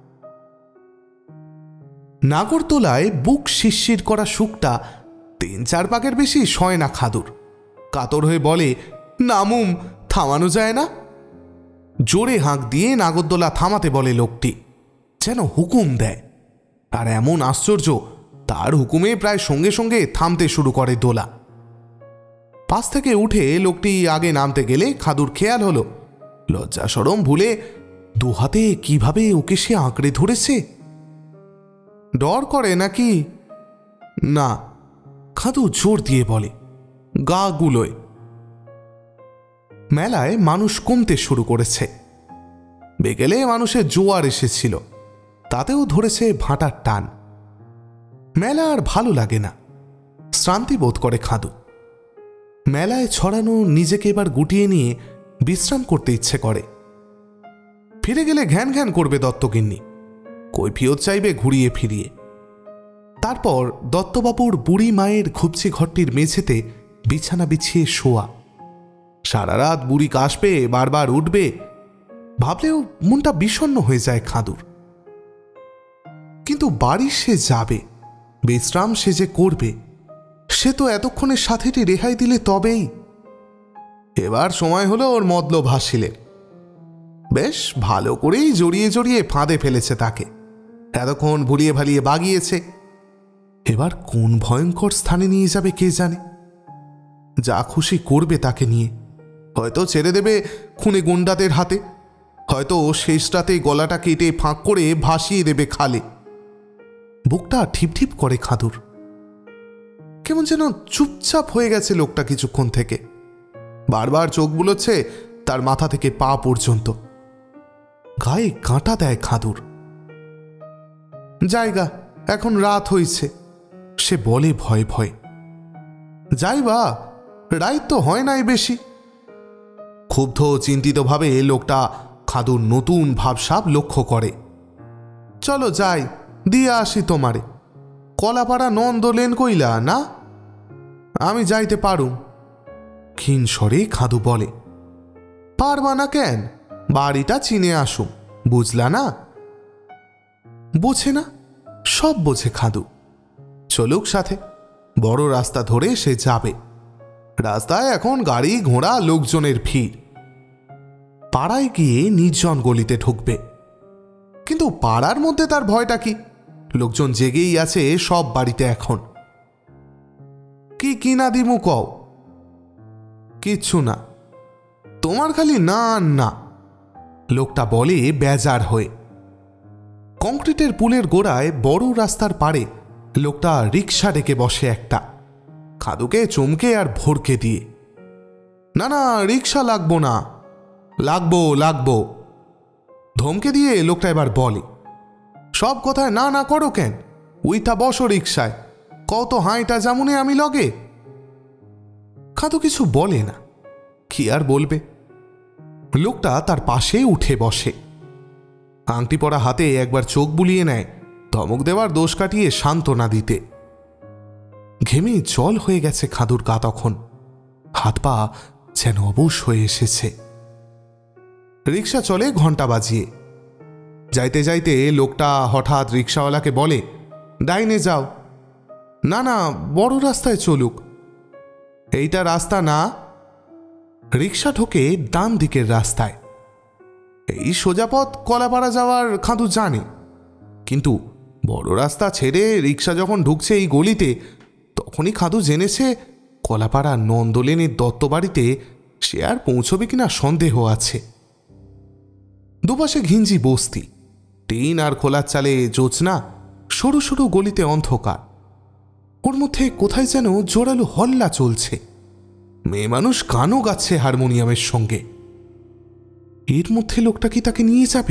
নাগরতলায় বুক শিরশির করা সুখটা তিন চার পাকের বেশি সয় না খাদুর। কাতর হয়ে বলে, নামুম, থামানো যায় না? জোরে হাঁক দিয়ে নাগরদোলা থামাতে বলে লোকটি, যেন হুকুম দেয়। আর এমন আশ্চর্য, তার হুকুমে প্রায় সঙ্গে সঙ্গে থামতে শুরু করে দোলা। পাশ থেকে উঠে লোকটি আগে নামতে গেলে খাদুর খেয়াল হলো লজ্জা সরম ভুলে দু হাতে কিভাবে ওকে সে আঁকড়ে ধরেছে। ডর করে নাকি? না, খাদু জোর দিয়ে বলে, গা গুলোয়। মেলায় মানুষ কমতে শুরু করেছে। বিকেলে মানুষের জোয়ার এসেছিল, তাতেও ধরেছে ভাঁটার টান। মেলা আর ভালো লাগে না, শ্রান্তি বোধ করে খাদু। মেলায় ছড়ানো নিজেকে এবার গুটিয়ে নিয়ে বিশ্রাম করতে ইচ্ছে করে। ফিরে গেলে ঘ্যান ঘ্যান করবে দত্তগিন্নি, কৈফিয়ত চাইবে ঘুরিয়ে ফিরিয়ে। তারপর দত্তবাবুর বুড়ি মায়ের ঘুপচি ঘরটির মেঝেতে বিছানা বিছিয়ে শোয়া। সারা রাত বুড়ি কাশবে, বারবার উঠবে, ভাবলেও মনটা বিষণ্ণ হয়ে যায় খাদুর। কিন্তু বাড়ি সে যাবে, বিশ্রাম সে যে করবে, সে তো এতক্ষণে সাথীটি রেহাই দিলে তবেই। এবার সময় হলো ওর মতলব হাসিলের। বেশ ভালো করেই জড়িয়ে জড়িয়ে ফাঁদে ফেলেছে তাকে, এতক্ষণ ভুলিয়ে ভালিয়ে বাগিয়েছে। এবার কোন ভয়ঙ্কর স্থানে নিয়ে যাবে কে জানে। যা খুশি করবে তাকে নিয়ে, হয়তো ছেড়ে দেবে খুনে গুন্ডাদের হাতে, হয়তো শেষ রাতে গলাটা কেটে ফাঁক করে ভাসিয়ে দেবে খালে। বুকটা ঠিপ ঠিপ করে খাদুর। কেমন যেন চুপচাপ হয়ে গেছে লোকটা কিছুক্ষণ থেকে, বারবার চোখ বুলোচ্ছে তার মাথা থেকে পা পর্যন্ত। গায়ে কাঁটা দেয় খাদুর। জায়গা, এখন রাত হয়েছে, সে বলে ভয়ে ভয়ে। যাই বা, রাত তো হয় নাই বেশি। ক্ষুব্ধ চিন্তিত ভাবে লোকটা খাদুর নতুন ভাবসাব লক্ষ্য করে। চলো যাই, দিয়ে আসি তোমারে। কলাপাড়া নন্দলেন কইলা না? আমি যাইতে পারুম। ক্ষীণ স্বরে খাদু বলে। পারবা না কেন? বাড়িটা চিনে আসুম, বুঝলা না? বোঝে না, সব বোঝে খাদু। চলুক সাথে, বড় রাস্তা ধরে সে যাবে। রাস্তায় এখন গাড়ি ঘোড়া লোকজনের ভিড়। পাড়ায় গিয়ে নির্জন গলিতে ঢুকবে। কিন্তু পাড়ার মধ্যে তার ভয়টা কি? লোকজন জেগেই আছে সব বাড়িতে এখন। কি কিনা দিমু কও? কিচ্ছু না, তোমার খালি না না, লোকটা বলে বেজার হয়ে। কংক্রিটের পুলের গোড়ায় বড় রাস্তার পাড়ে লোকটা রিক্সা ডেকে বসে একটা, খাদুকে চমকে আর ভরকে দিয়ে। না না, রিক্সা লাগবো না। লাগবো লাগবো ধমকে দিয়ে লোকটা এবার বলে। সব কথায় না না করো কেন? উইটা বসো রিক্সায়, কত হাঁইটা যেমনে আমি লগে। খাদু কিছু বলে না, কি আর বলবে। লোকটা তার পাশে উঠে বসে, আংটি পরা হাতে একবার চোখ বুলিয়ে নেয় ধমক দেওয়ার দোষ কাটিয়ে সান্ত্বনা দিতে। ঘেমে জল হয়ে গেছে খাদুর গা তখন, হাত পা যেন অবশ হয়ে এসেছে। রিক্সা চলে ঘন্টা বাজিয়ে। যাইতে যাইতে লোকটা হঠাৎ রিক্সাওয়ালাকে বলে, ডাইনে যাও। না না, বড় রাস্তায় চলুক। এইটা রাস্তা না। রিক্সা ঢোকে ডান দিকের রাস্তায়। এই সোজাপথ কলাপাড়া যাওয়ার খাদু জানে, কিন্তু বড় রাস্তা ছেড়ে রিক্সা যখন ঢুকছে এই গলিতে, তখনই খাদু জেনেছে কলাপাড়া নন্দলেনের দত্তবাড়িতে সে আর পৌঁছবে কিনা সন্দেহ আছে। দুপাশে ঘিঞ্জি বস্তি, টিন আর খোলার চালে জোছনা, সরু সরু গলিতে অন্ধকার। ওর মধ্যে কোথায় যেন জোরালো হল্লা চলছে। মেয়ে মানুষ গানও গাচ্ছে হারমোনিয়ামের সঙ্গে। এর মধ্যে লোকটা কি তাকে নিয়ে যাবে?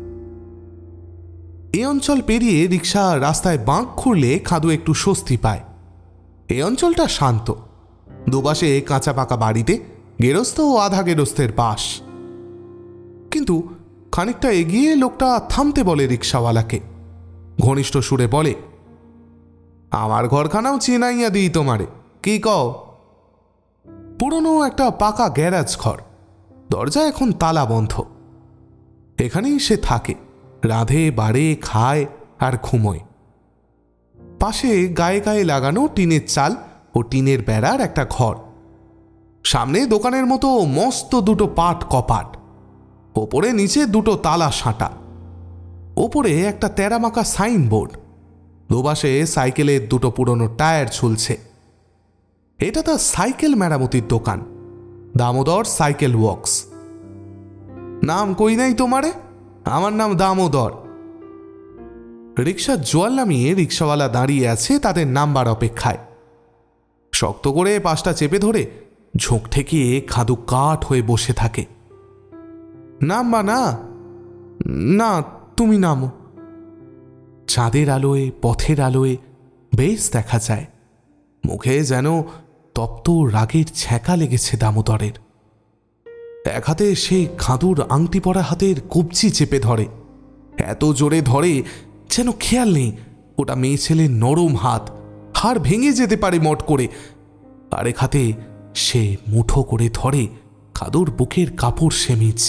এ অঞ্চল পেরিয়ে রিক্সা রাস্তায় বাঁক খুঁড়লে খাদু একটু স্বস্তি পায়। এ অঞ্চলটা শান্ত, দুপাশে কাঁচা পাকা বাড়িতে গেরস্থ ও আধা গেরস্থের বাস। কিন্তু খানিকটা এগিয়ে লোকটা থামতে বলে রিক্সাওয়ালাকে, ঘনিষ্ঠ সুরে বলে, আমার ঘরখানাও চিনাইয়া দিই তোমারে, কি কও? পুরনো একটা পাকা গ্যারাজ ঘর, দরজা এখন তালা বন্ধ। এখানেই সে থাকে, রাঁধে বাড়ে খায় আর ঘুমোয়। পাশে গায়ে গায়ে লাগানো টিনের চাল ও টিনের বেড়ার একটা ঘর। সামনে দোকানের মতো মস্ত দুটো পাট কপাট, ওপরে নিচে দুটো তালা সাঁটা, ওপরে একটা তেরামাকা সাইনবোর্ড, দুপাশে সাইকেলের দুটো পুরনো টায়ার ঝুলছে। এটা তার সাইকেল মেরামতির দোকান, দামোদর সাইকেল ওয়ার্কস। নাম কই নাই তোমারে? আমার নাম দামোদর। রিক্সার জোয়াল নামিয়ে রিক্সাওয়ালা দাঁড়িয়ে আছে তাদের নাম্বার অপেক্ষায়। শক্ত করে পাশটা চেপে ধরে ঝোঁক ঠেকিয়ে খাদু কাঠ হয়ে বসে থাকে। নামবা না? না, তুমি নামো। চাঁদের আলোয়, পথের আলোয় বেশ দেখা যায়। মুখে যেন তপ্ত রাগের ছ্যাঁকা লেগেছে দামোদরের। এক হাতে সেই খাদুর আংটি পরা হাতের কবজি চেপে ধরে, এত জোরে ধরে যেন খেয়াল নেই ওটা মেয়ে ছেলের নরম হাত, হাড় ভেঙে যেতে পারে মট করে। আরেক হাতে সে মুঠো করে ধরে খাদুর বুকের কাপড় সেমিজ।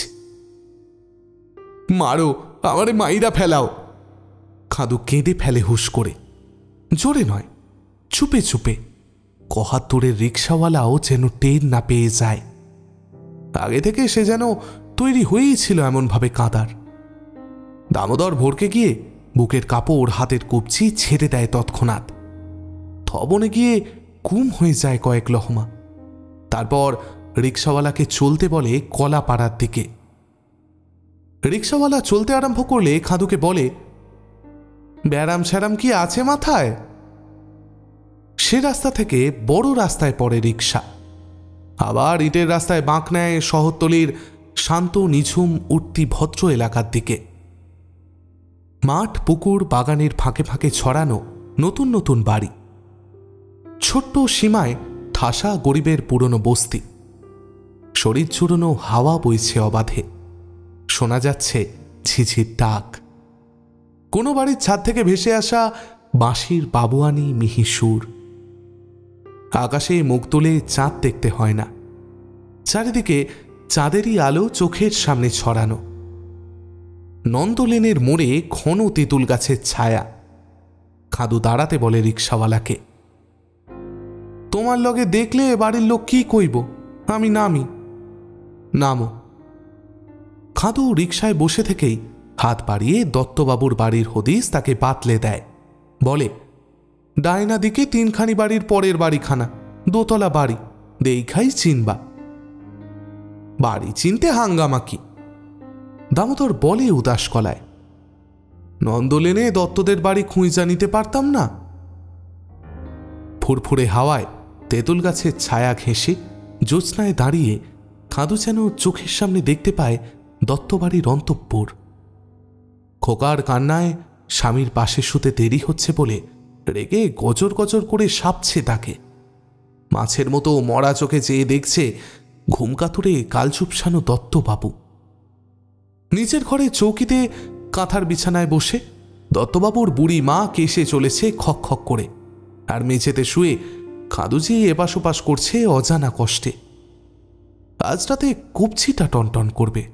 মারো, আমারে মাইরা ফেলাও। খাদু কেঁদে ফেলে হুশ করে, জোরে নয়, চুপে চুপে। কহাত দূরের রিক্সাওয়ালাও যেন টের না পেয়ে যায়। আগে থেকে সে যেন তৈরি হয়েই ছিল এমনভাবে কাঁদার। দামোদর ভরকে গিয়ে বুকের কাপড়, হাতের কবজি ছেড়ে দেয় তৎক্ষণাৎ। থবনে গিয়ে গুম হয়ে যায় কয়েক লহমা। তারপর রিক্সাওয়ালাকে চলতে বলে কলাপাড়ার দিকে। রিক্সাওয়ালা চলতে আরম্ভ করলে খাদুকে বলে, ব্যারাম স্যারাম কি আছে মাথায়? সে রাস্তা থেকে বড় রাস্তায় পড়ে রিক্সা। আবার ইটের রাস্তায় বাঁক নেয় শহরতলির শান্ত নিঝুম উঠতি ভদ্র এলাকার দিকে। মাঠ, পুকুর, বাগানের ফাঁকে ফাঁকে ছড়ানো নতুন নতুন বাড়ি। ছোট্ট সীমায় ঠাসা গরিবের পুরনো বস্তি। শরীর চুরনো হাওয়া বইছে অবাধে, শোনা যাচ্ছে ঝিঝির ডাক। কোনো বাড়ির ছাদ থেকে ভেসে আসা বাঁশির বাবুয়ানি মিহি সুর। আকাশে মুখ তুলে চাঁদ দেখতে হয় না, চারিদিকে চাঁদেরই আলো চোখের সামনে ছড়ানো। নন্দলেনের মোড়ে ঘন তেঁতুল গাছের ছায়া। খাদু দাঁড়াতে বলে রিক্সাওয়ালাকে, তোমার লগে দেখলে বাড়ির লোক কি কইব, আমি নামি। নামো। খাদু রিক্সায় বসে থেকেই হাত বাড়িয়ে দত্তবাবুর বাড়ির হদিস তাকে বাতলে দেয়। বলে, ডাইনা দিকে তিনখানি বাড়ির পরের বাড়িখানা, দোতলা বাড়ি, দেখাই চিনবা। বাড়ি চিনতে হাঙ্গামা কি? দামোদর বলে উদাস গলায়, নন্দলেনে দত্তদের বাড়ি খুঁজা নিতে পারতাম না? ফুরফুরে হাওয়ায় তেঁতুল গাছের ছায়া ঘেঁষে জ্যোৎস্নায় দাঁড়িয়ে খাদু যেন চোখের সামনে দেখতে পায় দত্তবাড়ির অন্তঃপুর। খোকার কান্নায় স্বামীর পাশে শুতে দেরি হচ্ছে বলে রেগে গজর গজর করে সাপছে তাকে। মাছের মতো মরা চোখে চেয়ে দেখছে ঘুমকাতুরে কালচুপসানো দত্তবাবু। নিচের ঘরে চৌকিতে কাঁথার বিছানায় বসে দত্তবাবুর বুড়ি মা কেসে চলেছে খক খক করে, আর মেঝেতে শুয়ে খাদুজি এপাশ ওপাশ করছে অজানা কষ্টে। আজ রাতে কবজিটা টনটন করবে।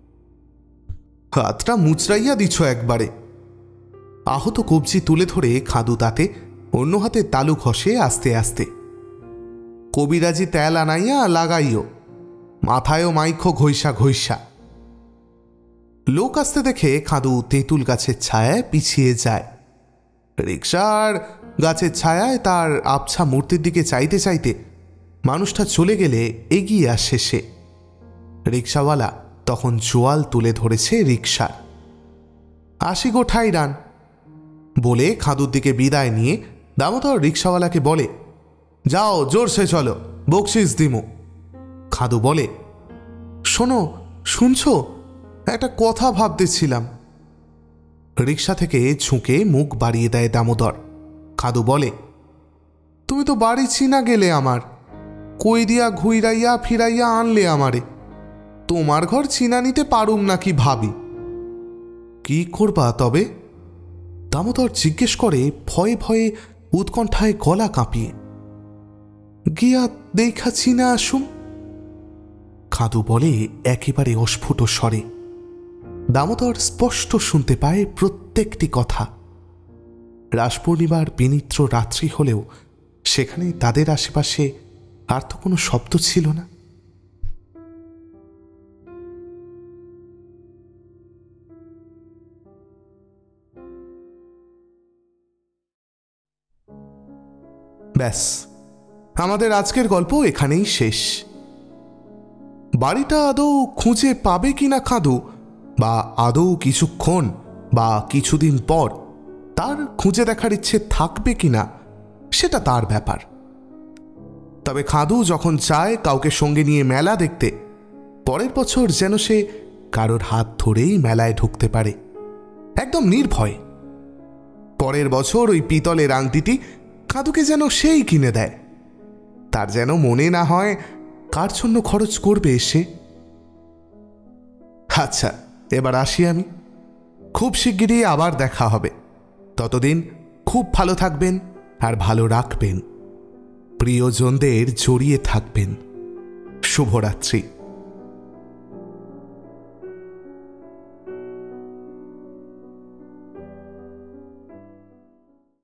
হাতটা মুচড়াইয়া দিছ একবারে। আহত কবজি তুলে ধরে খাদু তাতে অন্য হাতে তালু ঘষে আস্তে আস্তে। কবিরাজি তেল আনাইয়া লাগাইও, মাথায়ও মাইখো ঘইসা ঘইসা। লোক আসতে দেখে খাদু তেঁতুল গাছের ছায়ায় পিছিয়ে যায়। রিক্সার গাছের ছায়ায় তার আবছা মূর্তির দিকে চাইতে চাইতে মানুষটা চলে গেলে এগিয়ে আসে সে। রিক্সাওয়ালা তখন জোয়াল তুলে ধরেছে রিক্সার। আসি গো ঠাইরান বলে খাদুর দিকে বিদায় নিয়ে দামোদর রিক্সাওয়ালাকে বলে, যাও জোরসে চলো, বকশিস দিমু। খাদু বলে, শোনো, শুনছো, একটা কথা ভাবতেছিলাম। রিক্সা থেকে ঝুঁকে মুখ বাড়িয়ে দেয় দামোদর। খাদু বলে, তুমি তো বাড়ি চিনা গেলে আমার, কই দিয়া ঘুইরাইয়া ফিরাইয়া আনলে আমারে। তোমার ঘর চিনা নিতে পারুম নাকি ভাবি। কি করবা তবে? দামোদর জিজ্ঞেস করে ভয়ে ভয়ে, উৎকণ্ঠায় গলা কাঁপিয়ে। গিয়া দেখা চিনা আসুম। খাদু বলে একেবারে অস্ফুট স্বরে। দামোদর স্পষ্ট শুনতে পায় প্রত্যেকটি কথা। রাস পূর্ণিমার বিনিদ্র রাত্রি হলেও সেখানে তাদের আশেপাশে আর তো কোনো শব্দ ছিল না। ব্যাস, আমাদের আজকের গল্প এখানেই শেষ। বাড়িটা আদৌ খুঁজে পাবে কিনা খাদু, বা আদৌ কিছুক্ষণ বা কিছুদিন পর তার খুঁজে দেখার ইচ্ছে থাকবে কিনা, সেটা তার ব্যাপার। তবে খাদু যখন চায় কাউকে সঙ্গে নিয়ে মেলা দেখতে, পরের বছর যেন সে কারোর হাত ধরেই মেলায় ঢুকতে পারে, একদম নির্ভয়। পরের বছর ওই পিতলের আংটিটি খাদুকে যেন সেই কিনে দেয়, তার যেন মনে না হয় কার জন্য খরচ করবে সে। আচ্ছা, এবার আসি আমি। খুব শিগগিরই আবার দেখা হবে। ততদিন খুব ভালো থাকবেন আর ভালো রাখবেন, প্রিয়জনদের জড়িয়ে থাকবেন। শুভরাত্রি।